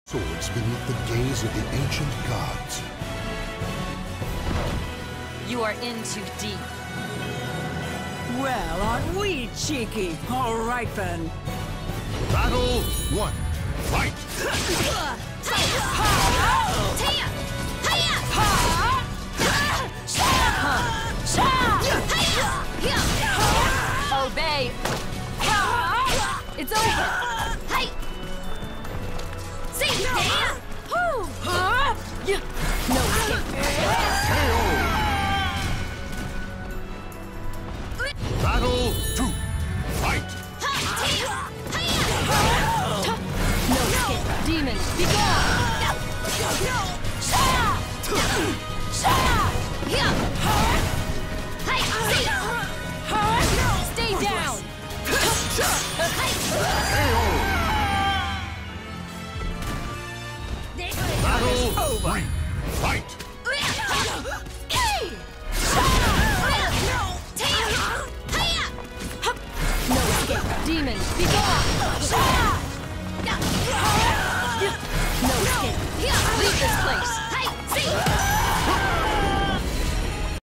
Swords beneath the gaze of the ancient gods. You are in too deep. Well, aren't we cheeky? All right then. Battle 1. Fight! Obey! It's over! No escape! Battle 2. Fight! No escape! Demon, be gone! Stay down! Battle 3. Fight! No escape! Demon, be gone! No escape! Leave this place!